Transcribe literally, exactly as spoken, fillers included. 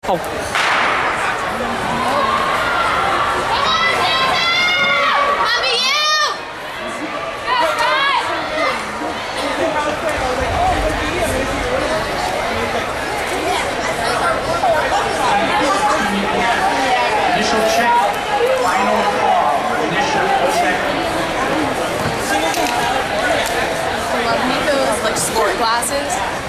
Oh. Initial check, final call, initial check. I love Nikko's like sport glasses.